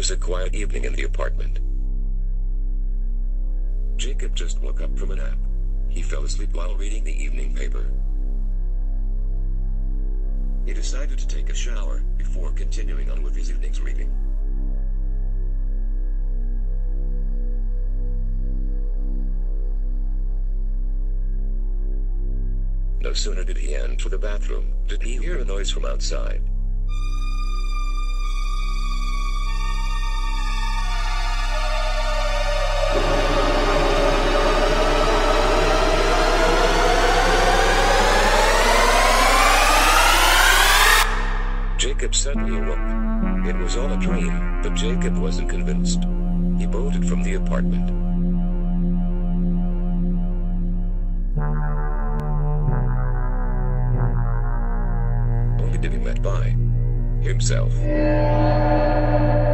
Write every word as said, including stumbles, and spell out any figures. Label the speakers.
Speaker 1: was a quiet evening in the apartment. Jacob just woke up from a nap. He fell asleep while reading the evening paper. He decided to take a shower before continuing on with his evening's reading. No sooner did he enter the bathroom, did he hear a noise from outside. Jacob suddenly awoke. It was all a dream, but Jacob wasn't convinced. He bolted from the apartment. Only to be met by himself.